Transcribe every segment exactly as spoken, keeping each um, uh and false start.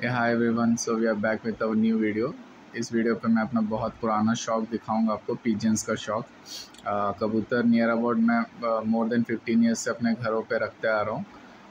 Hi everyone, so we are back with our new video. इस video पे मैं अपना बहुत पुराना शौक दिखाऊंगा आपको, पिजन्स का शौक। uh, कबूतर नियर अबाउट मैं मोर देन फिफ्टीन ईयर्स से अपने घरों पे रखते आ रहा हूँ।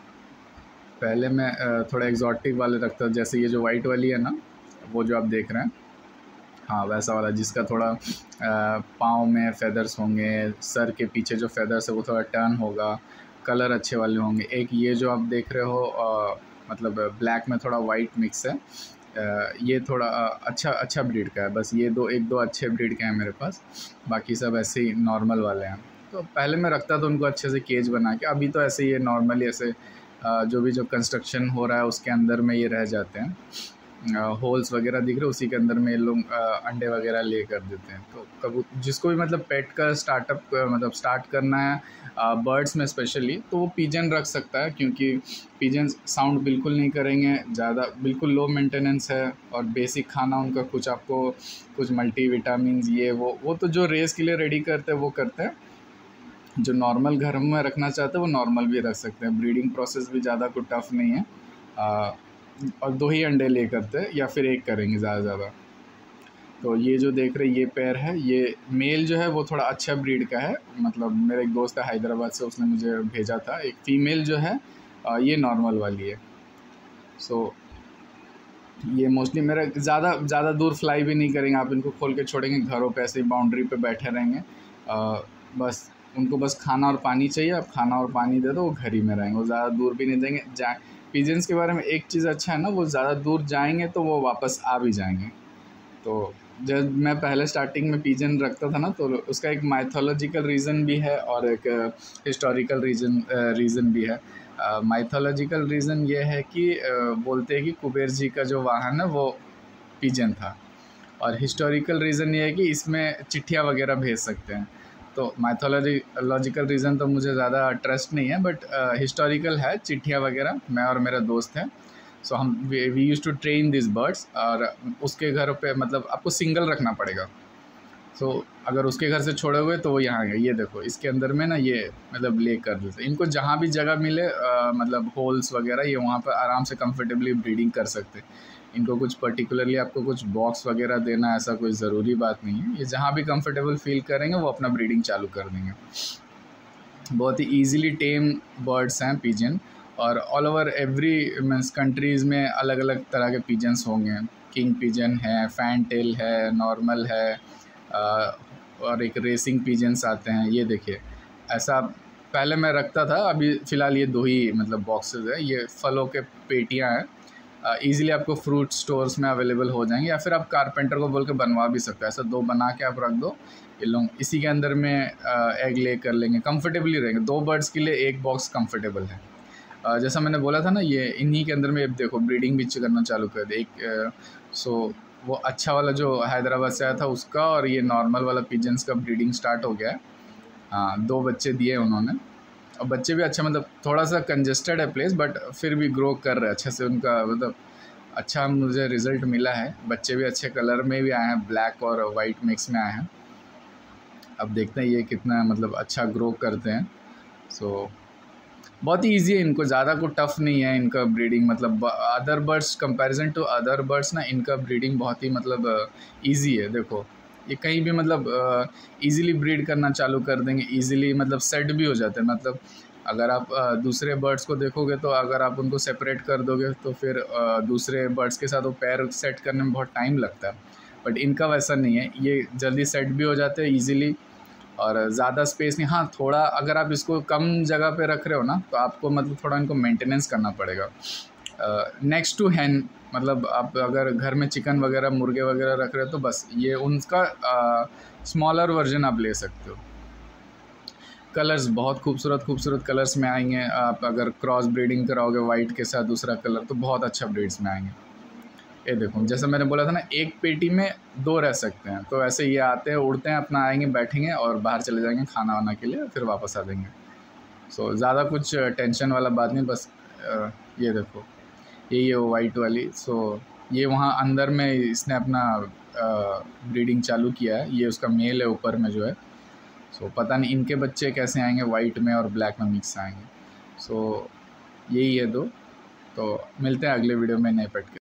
पहले मैं uh, थोड़ा एग्जॉटिक वाले रखता, जैसे ये जो वाइट वाली है ना, वो जो आप देख रहे हैं, हाँ वैसा वाला, जिसका थोड़ा पाँव में फेदर्स होंगे, सर के पीछे जो फेदर्स है वो थोड़ा टर्न होगा, कलर अच्छे वाले होंगे। एक ये जो आप देख रहे हो आ, मतलब ब्लैक में थोड़ा वाइट मिक्स है, आ, ये थोड़ा आ, अच्छा अच्छा ब्रीड का है। बस ये दो एक दो अच्छे ब्रीड के हैं मेरे पास, बाकी सब ऐसे ही नॉर्मल वाले हैं। तो पहले मैं रखता था उनको अच्छे से केज बना के, अभी तो ऐसे ये नॉर्मली ऐसे आ, जो भी जो कंस्ट्रक्शन हो रहा है उसके अंदर में ये रह जाते हैं। होल्स वगैरह दिख रहे, उसी के अंदर में लोग अंडे वगैरह ले कर देते हैं। तो कबू जिसको भी मतलब पेट का स्टार्टअप मतलब स्टार्ट करना है बर्ड्स में स्पेशली, तो वो पिजन रख सकता है, क्योंकि पिजन साउंड बिल्कुल नहीं करेंगे ज़्यादा, बिल्कुल लो मेंटेनेंस है, और बेसिक खाना उनका कुछ आपको कुछ मल्टी विटामिन ये वो वो तो जो रेस के लिए रेडी करते हैं वो करते हैं। जो नॉर्मल घर में रखना चाहते हैं वो नॉर्मल भी रख सकते हैं। ब्रीडिंग प्रोसेस भी ज़्यादा कुछ टफ नहीं है, आ, और दो ही अंडे ले करते या फिर एक करेंगे ज़्यादा ज़्यादा। तो ये जो देख रहे ये पेयर है, ये मेल जो है वो थोड़ा अच्छा ब्रीड का है। मतलब मेरा एक दोस्त है हैदराबाद से, उसने मुझे भेजा था। एक फ़ीमेल जो है ये नॉर्मल वाली है। सो ये मोस्टली मेरा ज़्यादा ज़्यादा दूर फ्लाई भी नहीं करेंगे, आप इनको खोल के छोड़ेंगे घरों पे, ऐसे ही बाउंड्री पे बैठे रहेंगे। आ, बस उनको बस खाना और पानी चाहिए, आप खाना और पानी दे दो, वो घर ही में रहेंगे, वो ज़्यादा दूर भी नहीं देंगे। जा पिजन्स के बारे में एक चीज़ अच्छा है ना, वो ज़्यादा दूर जाएंगे तो वो वापस आ भी जाएंगे। तो जब मैं पहले स्टार्टिंग में पिजन रखता था ना, तो उसका एक माइथोलॉजिकल रीज़न भी है और एक हिस्टोरिकल रीज़न रीज़न भी है। माइथोलॉजिकल रीज़न ये है कि uh, बोलते हैं कि कुबेर जी का जो वाहन है वो पिजन था, और हिस्टोरिकल रीज़न ये है कि इसमें चिट्ठियाँ वगैरह भेज सकते हैं। तो माइथोलॉजी लॉजिकल रीज़न तो मुझे ज़्यादा ट्रस्ट नहीं है, बट हिस्टोरिकल है, चिट्ठियाँ वगैरह। मैं और मेरा दोस्त है, सो हम we use to train this birds. और उसके घर पे मतलब आपको सिंगल रखना पड़ेगा। सो so, अगर उसके घर से छोड़े हुए तो वो यहाँ गए। ये देखो इसके अंदर में ना, ये मतलब ले कर देते, इनको जहाँ भी जगह मिले आ, मतलब होल्स वगैरह, ये वहाँ पर आराम से कंफर्टेबली ब्रीडिंग कर सकते। इनको कुछ पर्टिकुलरली आपको कुछ बॉक्स वगैरह देना ऐसा कोई ज़रूरी बात नहीं है। ये जहाँ भी कंफर्टेबल फील करेंगे वो अपना ब्रीडिंग चालू कर देंगे। बहुत ही ईजिली टेम बर्ड्स हैं पिजन, और all over every means countries में अलग अलग तरह के पिजन्स होंगे। किंग पिजन है, फैन टेल है, नॉर्मल है, और एक रेसिंग पिजन्स आते हैं। ये देखिए ऐसा पहले मैं रखता था, अभी फ़िलहाल ये दो ही मतलब बॉक्सेस है। ये फलों के पेटियां हैं, ईज़िली आपको फ्रूट स्टोर्स में अवेलेबल हो जाएंगे, या फिर आप कारपेंटर को बोल के बनवा भी सकते हो। ऐसा दो बना के आप रख दो, ये लोग इसी के अंदर में एग ले कर लेंगे, कंफर्टेबली रहेंगे। दो बर्ड्स के लिए एक बॉक्स कंफर्टेबल है। आ, जैसा मैंने बोला था ना, ये इन्हीं के अंदर में देखो ब्रीडिंग भी करना चालू कर दे। एक सो वो अच्छा वाला जो हैदराबाद से आया था उसका, और ये नॉर्मल वाला पिजन्स का ब्रीडिंग स्टार्ट हो गया है। हाँ, दो बच्चे दिए उन्होंने, और बच्चे भी अच्छा, मतलब थोड़ा सा कंजेस्टेड है प्लेस, बट फिर भी ग्रो कर रहे हैं अच्छे से। उनका मतलब अच्छा मुझे रिज़ल्ट मिला है। बच्चे भी अच्छे कलर में भी आए हैं, ब्लैक और वाइट मिक्स में आए हैं। अब देखते हैं ये कितना मतलब अच्छा ग्रो करते हैं। सो बहुत ही ईजी है, इनको ज़्यादा कुछ टफ नहीं है इनका ब्रीडिंग। मतलब other birds comparison to other birds ना, इनका ब्रीडिंग बहुत ही मतलब ईजी है। देखो ये कहीं भी मतलब इजीली ब्रीड करना चालू कर देंगे, इजीली मतलब सेट भी हो जाते हैं। मतलब अगर आप आ, दूसरे बर्ड्स को देखोगे तो अगर आप उनको सेपरेट कर दोगे तो फिर आ, दूसरे बर्ड्स के साथ वो पैर सेट करने में बहुत टाइम लगता है, बट इनका वैसा नहीं है। ये जल्दी सेट भी हो जाते हैं ईज़िली, और ज़्यादा स्पेस नहीं। हाँ, थोड़ा अगर आप इसको कम जगह पे रख रहे हो ना, तो आपको मतलब थोड़ा इनको मेंटेनेंस करना पड़ेगा। नेक्स्ट टू हैन, मतलब आप अगर घर में चिकन वगैरह मुर्गे वगैरह रख रहे हो तो बस ये उनका स्मॉलर वर्जन आप ले सकते हो। कलर्स बहुत खूबसूरत खूबसूरत कलर्स में आएंगे। आप अगर क्रॉस ब्रीडिंग कराओगे वाइट के साथ दूसरा कलर, तो बहुत अच्छा ब्रीड्स में आएंगे। ये देखो जैसे मैंने बोला था ना, एक पेटी में दो रह सकते हैं। तो ऐसे ये आते हैं, उड़ते हैं, अपना आएंगे, बैठेंगे और बाहर चले जाएंगे खाना वाना के लिए, फिर वापस आ जाएंगे। सो ज़्यादा कुछ टेंशन वाला बात नहीं। बस ये देखो यही है वो वाइट वाली। सो ये वहाँ अंदर में इसने अपना ब्रीडिंग चालू किया है। ये उसका मेल है ऊपर में जो है। सो पता नहीं इनके बच्चे कैसे आएंगे, वाइट में और ब्लैक में मिक्स आएंगे। सो यही है दो। तो मिलते हैं अगले वीडियो में नए पेट के।